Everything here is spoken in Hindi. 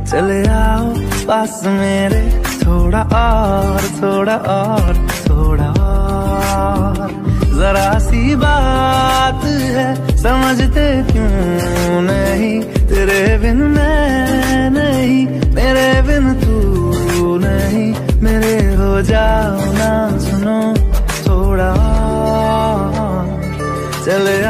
चले आओ पास मेरे, थोड़ा और थोड़ा और थोड़ा और। जरा सी बात है समझते क्यों नहीं, तेरे बिन मैं नहीं, मेरे बिन तू नहीं, मेरे हो जाओ ना सुनो थोड़ा और। चले